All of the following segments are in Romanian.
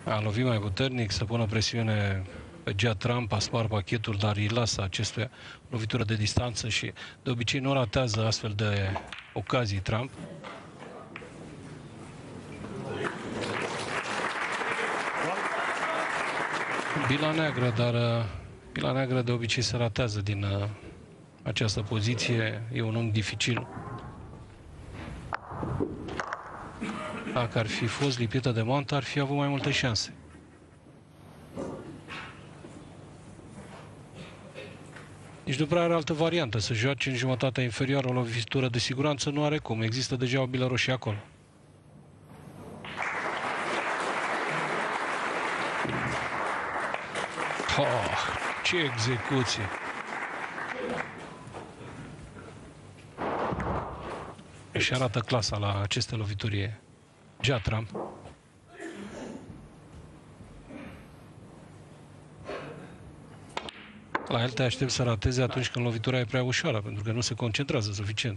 A lovit mai puternic, să pună presiune pe Gia Trump, a spart pachetul, dar îi lasă acestuia lovitură de distanță și de obicei nu ratează astfel de ocazii Trump. Bila neagră, dar bila neagră de obicei se ratează din această poziție. E un unghi dificil. Dacă ar fi fost lipită de mantă, ar fi avut mai multe șanse. Nici nu prea are altă variantă. Să joace în jumătatea inferioară o lovitură de siguranță nu are cum. Există deja o bilă roșie acolo. Oh, ce execuție! Și arată clasa la aceste lovituri Gia Trump. La el te aștept să rateze atunci când lovitura e prea ușoară, pentru că nu se concentrează suficient.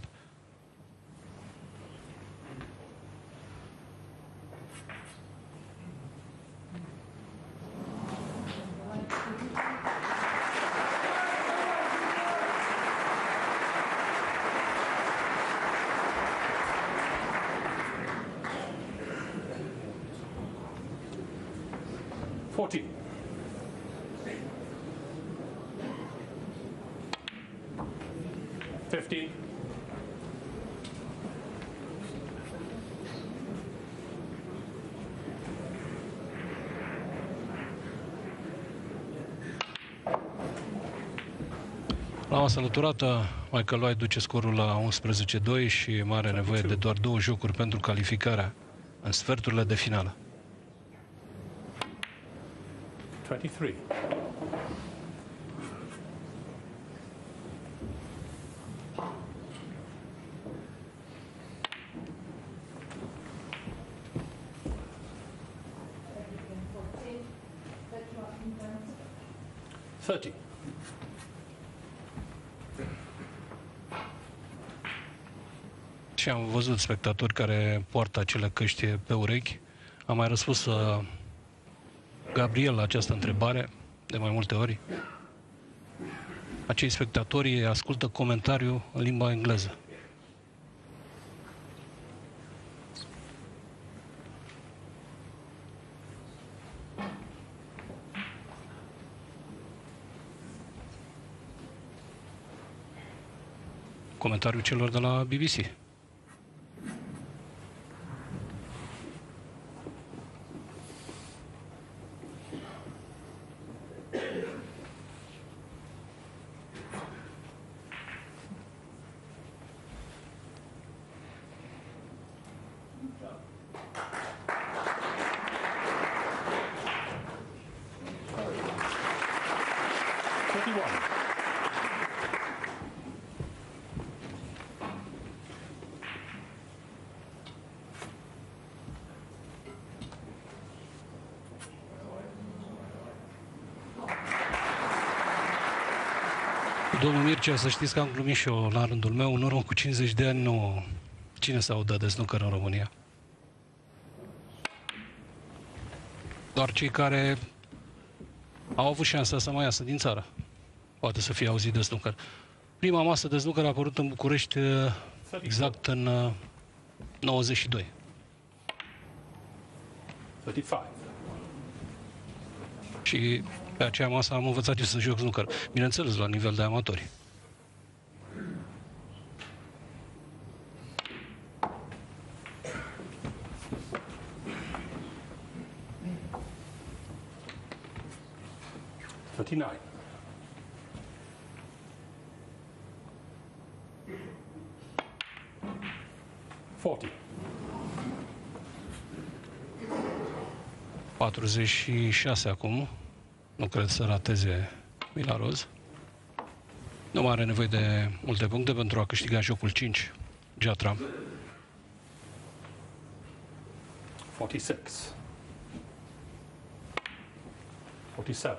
La masa alăturată, Michael White duce scorul la 11-2 și mai are nevoie de doar 2 jocuri pentru calificarea în sferturile de finală. 23. Și am văzut spectatori care poartă acele căști pe urechi. Am mai răspuns Gabriel la această întrebare de mai multe ori. Acei spectatori ascultă comentariul în limba engleză. Comentariul celor de la BBC. Domnul Mircea, să știți că am glumit și eu la rândul meu. În urmă cu 50 de ani, nu... Cine se audă de snooker în România? Doar cei care au avut șansa să mai iasă din țară. Poate să fie auzit de snooker. Prima masă de snooker a apărut în București exact în 92. 35. Și pe aceea masă am învățat eu să joc snooker. Bineînțeles, la nivel de amatori. Patruzeci și 46 acum. Nu cred să rateze Milaroz. Nu mai are nevoie de multe puncte pentru a câștiga jocul 5. Gia Trump. 46. 47.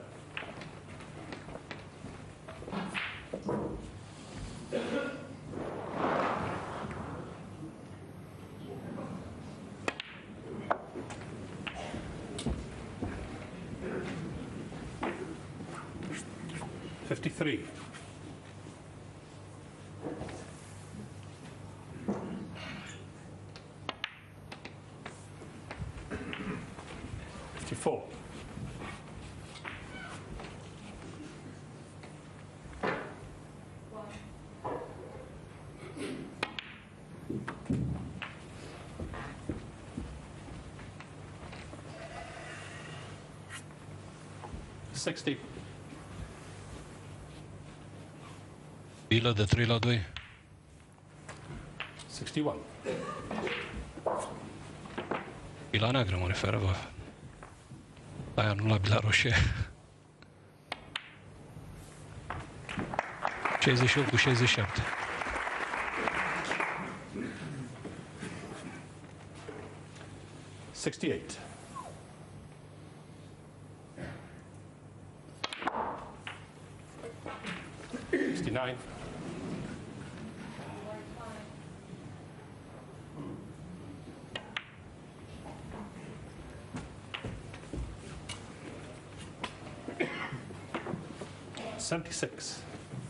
53. Four. $60. Bilă de 3-2. 61. Bila neagră mă referă, bă. Aia nu la bila roșie. 68 cu 67. $68. $69. $76.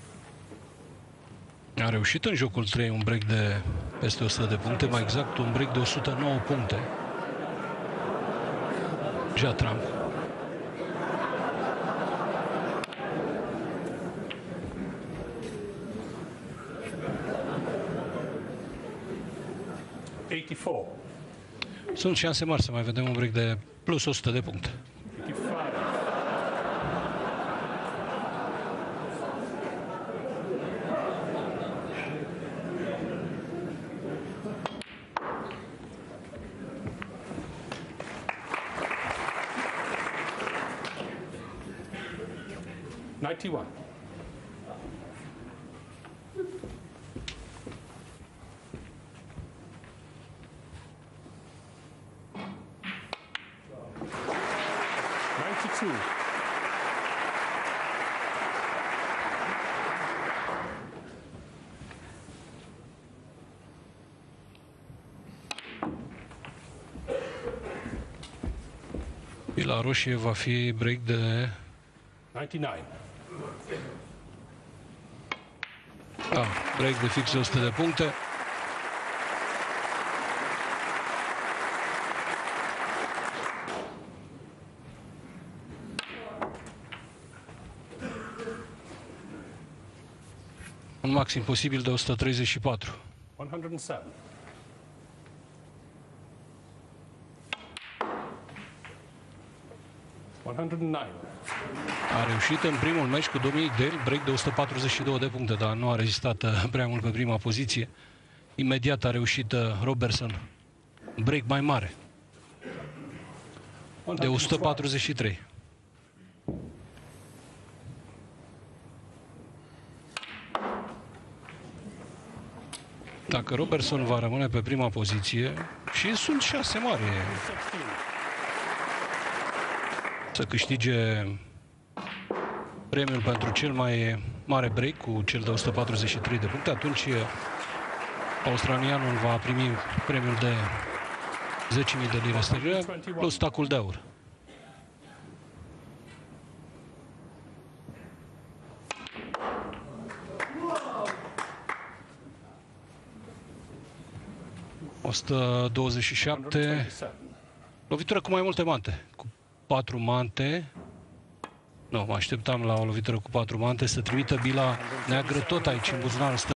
A reușit în jocul 3 un break de peste 100 de puncte, mai exact un break de 109 puncte. Jatram. Sunt șanse mari să mai vedem un break de plus 100 de puncte. 85. $91. $92. La roșie va fi break de 99. da, break de fix 100 de puncte. Un maxim posibil de 134. 107. A reușit în primul meci cu Dominic Dale, break de 142 de puncte, dar nu a rezistat prea mult pe prima poziție. Imediat a reușit Robertson, break mai mare, de 143. Dacă Robertson va rămâne pe prima poziție, și sunt șanse mari să câștige premiul pentru cel mai mare break cu cel de 143 de puncte, atunci australianul va primi premiul de 10.000 de lire sterline plus tacul de aur. $127. Lovitură cu mai multe mante. Cu 4 mante. Nu, mă așteptam la o lovitură cu 4 mante să trimită bila neagră tot aici în buzunarul stâng.